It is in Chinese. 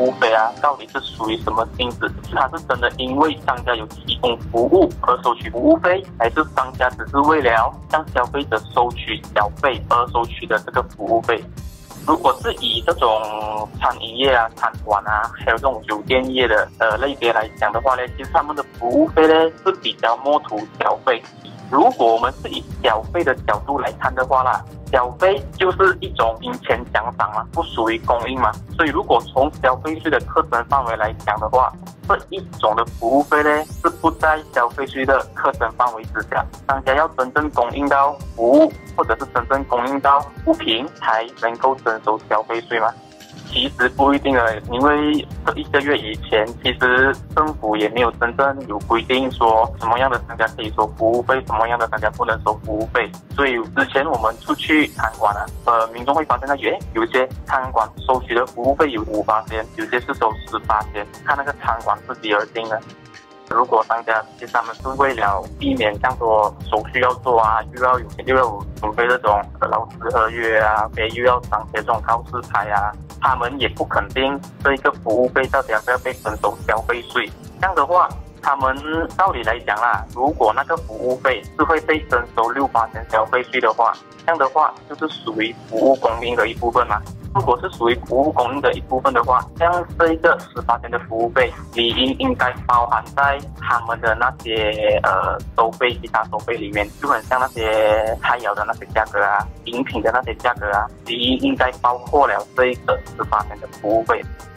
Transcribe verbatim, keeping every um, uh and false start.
务费啊，到底是属于什么性质？它是真的因为商家有提供服务而收取服务费，还是商家只是为了向消费者收取小费而收取的这个服务费？如果是以这种餐饮业啊、餐馆啊，还有这种酒店业的呃类别来讲的话呢，其实他们的服务费呢是比较摸图小费。如果我们是以小费的角度来看的话啦，小费就是一种金钱奖赏嘛，不属于供应嘛。所以如果从消费税的课征范围来讲的话，这一种的服务费呢是不在消费税的课征范围之下。商家要真正供应到服务，或者是真正供应到物品，才能够征收消费税嘛。其实不一定的，因为这一个月以前，其实政府也没有真正有规定说什么样的商家可以收服务费，什么样的商家不能收服务费。所以之前我们出去餐馆啊，呃，民众会发现到，诶，有些餐馆收取的服务费有五八千，有些是收十八千，看那个餐馆自己而定的。如果商家其实他们是为了避免这样多手续要做啊，又要有又要准备这种劳资合约啊，又要上写这种告示牌啊，他们也不肯定这一个服务费到底要不要被征收消费税。这样的话，他们道理来讲啦，如果那个服务费是会被征收六八千消费税的话，这样的话就是属于服务供应的一部分嘛。如果是属于服务供应的一部分的话，像这一个十八天的服务费，理应应该包含在他们的那些呃收费其他收费里面，就很像那些菜肴的那些价格啊、饮品的那些价格啊，理应应该包括了这一个十八天的服务费。